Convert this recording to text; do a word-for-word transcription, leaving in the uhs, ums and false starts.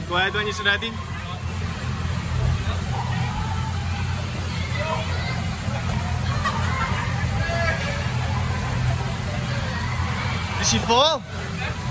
Go ahead when you're ready. Did she fall?